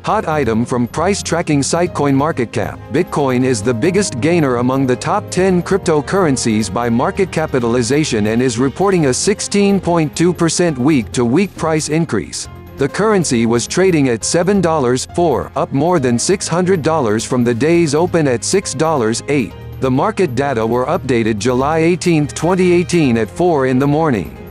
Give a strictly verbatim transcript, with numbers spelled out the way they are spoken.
Hot item from price tracking site CoinMarketCap. Bitcoin is the biggest gainer among the top ten cryptocurrencies by market capitalization and is reporting a sixteen point two percent week-to-week price increase. The currency was trading at seven dollars and four cents, up more than six hundred dollars from the day's open at six dollars and eight cents. The market data were updated July eighteenth twenty eighteen at four in the morning.